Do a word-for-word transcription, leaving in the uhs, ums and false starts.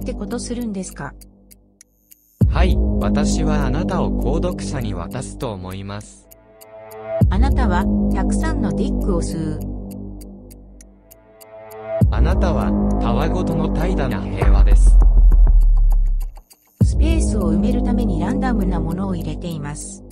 てことするんですか？ はい、私はあなたを購読者に渡すと思います。 あなたは、たくさんのディックを吸う。 あなたは、たわごとの怠惰な平和です。 スペースを埋めるためにランダムなものを入れています。